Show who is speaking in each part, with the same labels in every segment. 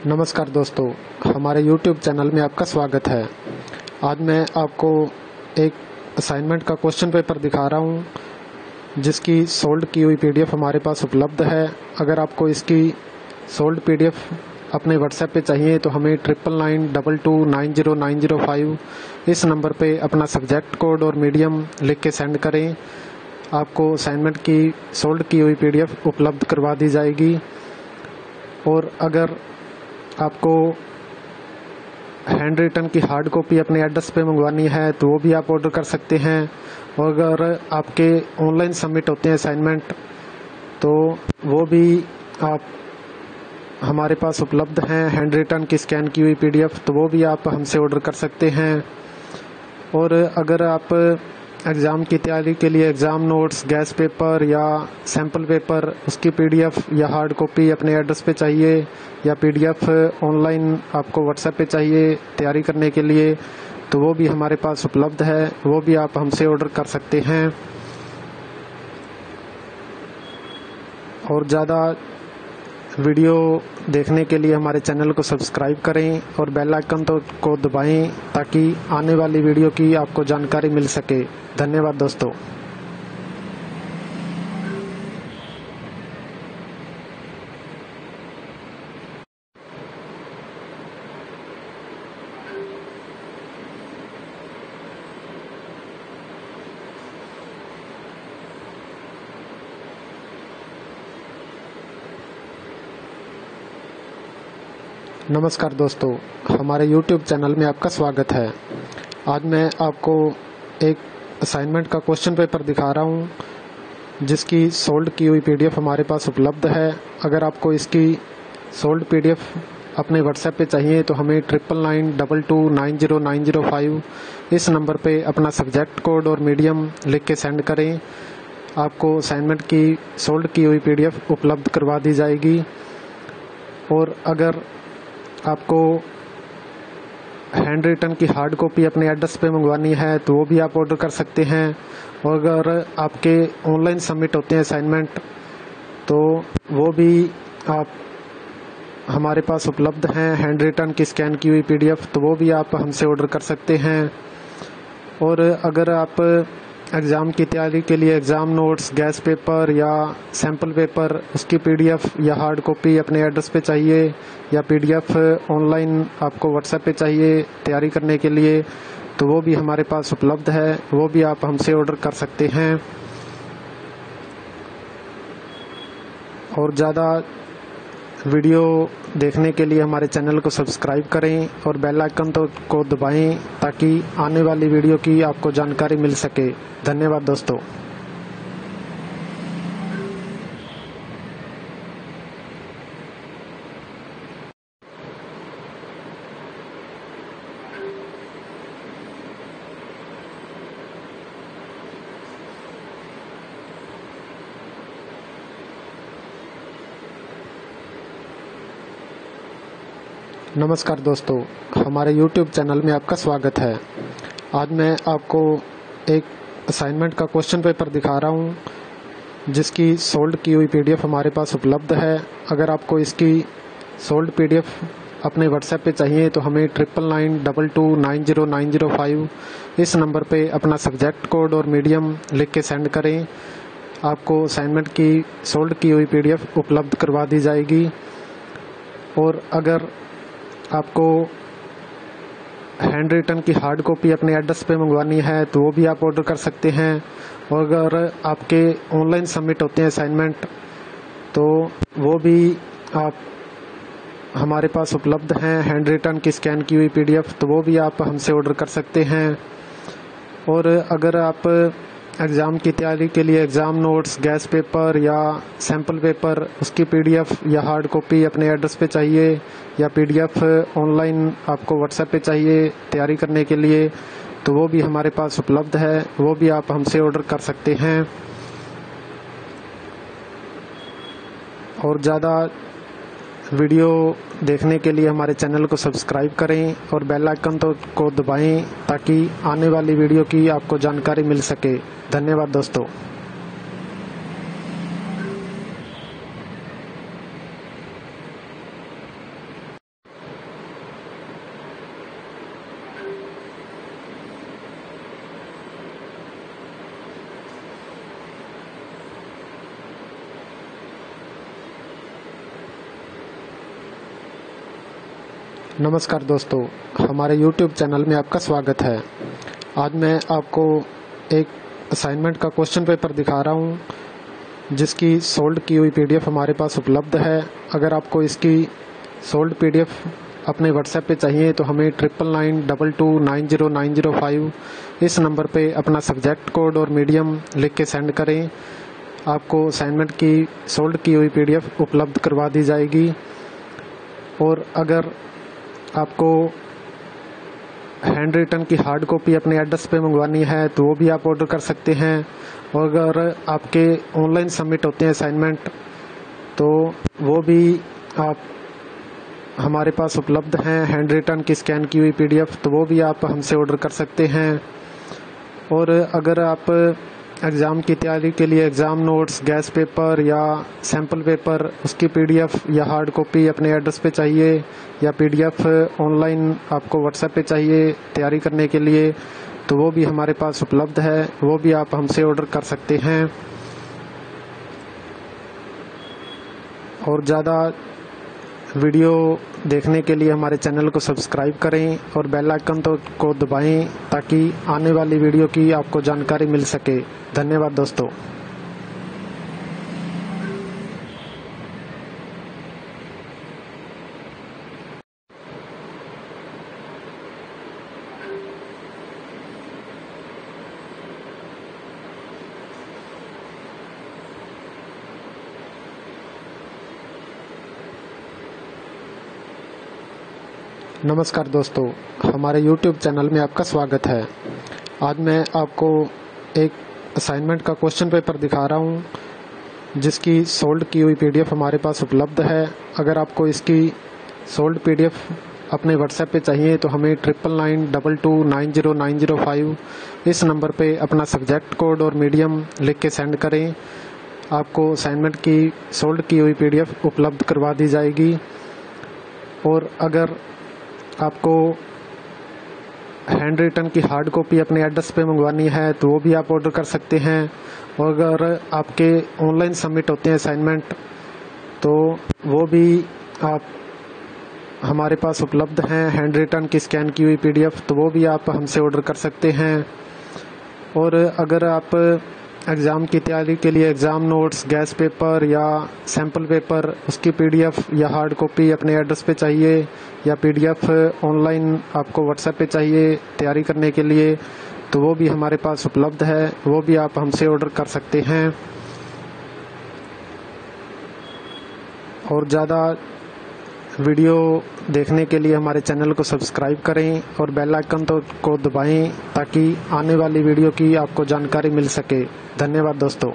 Speaker 1: नमस्कार दोस्तों, हमारे YouTube चैनल में आपका स्वागत है। आज मैं आपको एक असाइनमेंट का क्वेश्चन पेपर दिखा रहा हूं, जिसकी सोल्ड की हुई PDF हमारे पास उपलब्ध है। अगर आपको इसकी सोल्ड PDF अपने व्हाट्सएप पे चाहिए तो हमें 9992290905 इस नंबर पे अपना सब्जेक्ट कोड और मीडियम लिख के सेंड करें। आपको असाइनमेंट की सोल्ड की हुई PDF उपलब्ध करवा दी जाएगी। और अगर आपको हैंड रिटन की हार्ड कॉपी अपने एड्रेस पे मंगवानी है तो वो भी आप ऑर्डर कर सकते हैं। और अगर आपके ऑनलाइन सबमिट होते हैं असाइनमेंट तो वो भी आप हमारे पास उपलब्ध हैं। हैंड रिटन की स्कैन की हुई PDF तो वो भी आप हमसे ऑर्डर कर सकते हैं। और अगर आप एग्ज़ाम की तैयारी के लिए एग्ज़ाम नोट्स, गैस पेपर या सैम्पल पेपर उसकी PDF या हार्ड कॉपी अपने एड्रेस पे चाहिए या PDF ऑनलाइन आपको व्हाट्सएप पे चाहिए तैयारी करने के लिए तो वो भी हमारे पास उपलब्ध है। वो भी आप हमसे ऑर्डर कर सकते हैं। और ज़्यादा वीडियो देखने के लिए हमारे चैनल को सब्सक्राइब करें और बेल आइकन को दबाएं ताकि आने वाली वीडियो की आपको जानकारी मिल सके। धन्यवाद दोस्तों। नमस्कार दोस्तों, हमारे YouTube चैनल में आपका स्वागत है। आज मैं आपको एक असाइनमेंट का क्वेश्चन पेपर दिखा रहा हूं, जिसकी सोल्ड की हुई PDF हमारे पास उपलब्ध है। अगर आपको इसकी सोल्ड PDF अपने व्हाट्सएप पे चाहिए तो हमें 9992290905 इस नंबर पे अपना सब्जेक्ट कोड और मीडियम लिख के सेंड करें। आपको असाइनमेंट की सोल्ड की हुई PDF उपलब्ध करवा दी जाएगी। और अगर आपको हैंड रिटन की हार्ड कॉपी अपने एड्रेस पे मंगवानी है तो वो भी आप ऑर्डर कर सकते हैं। और अगर आपके ऑनलाइन सबमिट होते हैं असाइनमेंट तो वो भी आप हमारे पास उपलब्ध हैं। हैंड रिटन की स्कैन की हुई PDF तो वो भी आप हमसे ऑर्डर कर सकते हैं। और अगर आप एग्ज़ाम की तैयारी के लिए एग्ज़ाम नोट्स, गैस पेपर या सैम्पल पेपर उसकी PDF या हार्ड कॉपी अपने एड्रेस पे चाहिए या PDF ऑनलाइन आपको व्हाट्सएप पे चाहिए तैयारी करने के लिए तो वो भी हमारे पास उपलब्ध है। वो भी आप हमसे ऑर्डर कर सकते हैं। और ज़्यादा वीडियो देखने के लिए हमारे चैनल को सब्सक्राइब करें और बेल आइकन को दबाएं ताकि आने वाली वीडियो की आपको जानकारी मिल सके। धन्यवाद दोस्तों। नमस्कार दोस्तों, हमारे YouTube चैनल में आपका स्वागत है। आज मैं आपको एक असाइनमेंट का क्वेश्चन पेपर दिखा रहा हूं, जिसकी सोल्ड की हुई PDF हमारे पास उपलब्ध है। अगर आपको इसकी सोल्ड PDF अपने व्हाट्सएप पे चाहिए तो हमें 9992290905 इस नंबर पे अपना सब्जेक्ट कोड और मीडियम लिख के सेंड करें। आपको असाइनमेंट की सोल्ड की हुई PDF उपलब्ध करवा दी जाएगी। और अगर आपको हैंड रिटन की हार्ड कॉपी अपने एड्रेस पे मंगवानी है तो वो भी आप ऑर्डर कर सकते हैं। और अगर आपके ऑनलाइन सबमिट होते हैं असाइनमेंट तो वो भी आप हमारे पास उपलब्ध हैं। हैंड रिटन की स्कैन की हुई PDF तो वो भी आप हमसे ऑर्डर कर सकते हैं। और अगर आप एग्ज़ाम की तैयारी के लिए एग्ज़ाम नोट्स, गैस पेपर या सैम्पल पेपर उसकी PDF या हार्ड कॉपी अपने एड्रेस पे चाहिए या PDF ऑनलाइन आपको व्हाट्सएप पे चाहिए तैयारी करने के लिए तो वो भी हमारे पास उपलब्ध है। वो भी आप हमसे ऑर्डर कर सकते हैं। और ज़्यादा वीडियो देखने के लिए हमारे चैनल को सब्सक्राइब करें और बेल आइकन को दबाएं ताकि आने वाली वीडियो की आपको जानकारी मिल सके। धन्यवाद दोस्तों। नमस्कार दोस्तों, हमारे YouTube चैनल में आपका स्वागत है। आज मैं आपको एक असाइनमेंट का क्वेश्चन पेपर दिखा रहा हूं, जिसकी सोल्ड की हुई PDF हमारे पास उपलब्ध है। अगर आपको इसकी सोल्ड PDF अपने WhatsApp पे चाहिए तो हमें 9992290905 इस नंबर पे अपना सब्जेक्ट कोड और मीडियम लिख के सेंड करें। आपको असाइनमेंट की सोल्ड की हुई PDF उपलब्ध करवा दी जाएगी। और अगर आपको हैंड रिटन की हार्ड कॉपी अपने एड्रेस पे मंगवानी है तो वो भी आप ऑर्डर कर सकते हैं। और अगर आपके ऑनलाइन सबमिट होते हैं असाइनमेंट तो वो भी आप हमारे पास उपलब्ध हैं। हैंड रिटन की स्कैन की हुई PDF तो वो भी आप हमसे ऑर्डर कर सकते हैं। और अगर आप एग्ज़ाम की तैयारी के लिए एग्ज़ाम नोट्स, गैस पेपर या सैम्पल पेपर उसकी PDF या हार्ड कॉपी अपने एड्रेस पे चाहिए या PDF ऑनलाइन आपको WhatsApp पे चाहिए तैयारी करने के लिए तो वो भी हमारे पास उपलब्ध है। वो भी आप हमसे ऑर्डर कर सकते हैं। और ज़्यादा वीडियो देखने के लिए हमारे चैनल को सब्सक्राइब करें और बेल आइकन को दबाएं ताकि आने वाली वीडियो की आपको जानकारी मिल सके। धन्यवाद दोस्तों। नमस्कार दोस्तों, हमारे YouTube चैनल में आपका स्वागत है। आज मैं आपको एक असाइनमेंट का क्वेश्चन पेपर दिखा रहा हूं, जिसकी सोल्ड की हुई PDF हमारे पास उपलब्ध है। अगर आपको इसकी सोल्ड PDF अपने WhatsApp पे चाहिए तो हमें 9992290905 इस नंबर पे अपना सब्जेक्ट कोड और मीडियम लिख के सेंड करें। आपको असाइनमेंट की सोल्ड की हुई PDF उपलब्ध करवा दी जाएगी। और अगर आपको हैंड रिटन की हार्ड कॉपी अपने एड्रेस पे मंगवानी है तो वो भी आप ऑर्डर कर सकते हैं। और अगर आपके ऑनलाइन सबमिट होते हैं असाइनमेंट तो वो भी आप हमारे पास उपलब्ध हैं। हैंड रिटन की स्कैन की हुई PDF तो वो भी आप हमसे ऑर्डर कर सकते हैं। और अगर आप एग्ज़ाम की तैयारी के लिए एग्ज़ाम नोट्स, गैस पेपर या सैम्पल पेपर उसकी PDF या हार्ड कॉपी अपने एड्रेस पे चाहिए या PDF ऑनलाइन आपको WhatsApp पे चाहिए तैयारी करने के लिए तो वो भी हमारे पास उपलब्ध है। वो भी आप हमसे ऑर्डर कर सकते हैं। और ज़्यादा वीडियो देखने के लिए हमारे चैनल को सब्सक्राइब करें और बेल आइकन को दबाएं ताकि आने वाली वीडियो की आपको जानकारी मिल सके। धन्यवाद दोस्तों।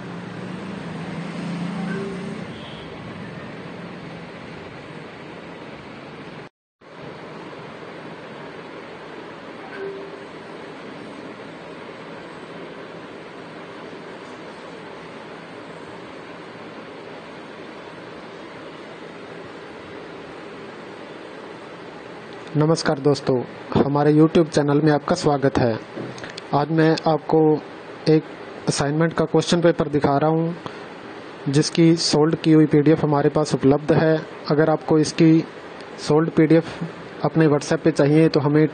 Speaker 1: नमस्कार दोस्तों, हमारे YouTube चैनल में आपका स्वागत है। आज मैं आपको एक असाइनमेंट का क्वेश्चन पेपर दिखा रहा हूं, जिसकी सोल्ड की हुई PDF हमारे पास उपलब्ध है। अगर आपको इसकी सोल्ड PDF अपने WhatsApp पे चाहिए तो हमें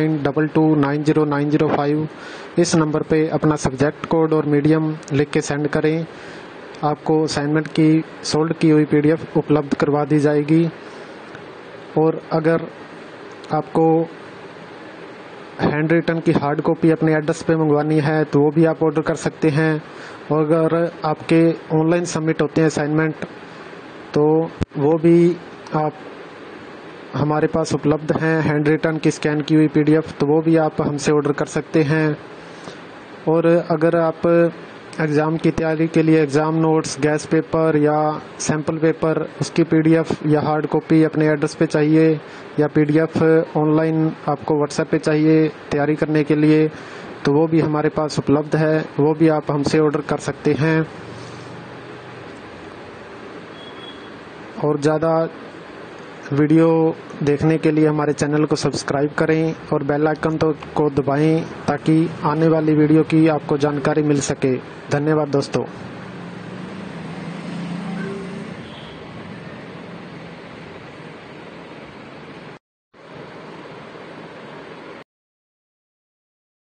Speaker 1: 9992290905 इस नंबर पे अपना सब्जेक्ट कोड और मीडियम लिख के सेंड करें। आपको असाइनमेंट की सोल्ड की हुई PDF उपलब्ध करवा दी जाएगी। और अगर आपको हैंड रिटन की हार्ड कॉपी अपने एड्रेस पे मंगवानी है तो वो भी आप ऑर्डर कर सकते हैं। और अगर आपके ऑनलाइन सबमिट होते हैं असाइनमेंट तो वो भी आप हमारे पास उपलब्ध हैं। हैंड रिटन की स्कैन की हुई PDF तो वो भी आप हमसे ऑर्डर कर सकते हैं। और अगर आप एग्ज़ाम की तैयारी के लिए एग्ज़ाम नोट्स, गैस पेपर या सैम्पल पेपर उसकी PDF या हार्ड कॉपी अपने एड्रेस पे चाहिए या PDF ऑनलाइन आपको WhatsApp पे चाहिए तैयारी करने के लिए तो वो भी हमारे पास उपलब्ध है। वो भी आप हमसे ऑर्डर कर सकते हैं। और ज़्यादा वीडियो देखने के लिए हमारे चैनल को सब्सक्राइब करें और बेल आइकन को दबाएं ताकि आने वाली वीडियो की आपको जानकारी मिल सके। धन्यवाद दोस्तों।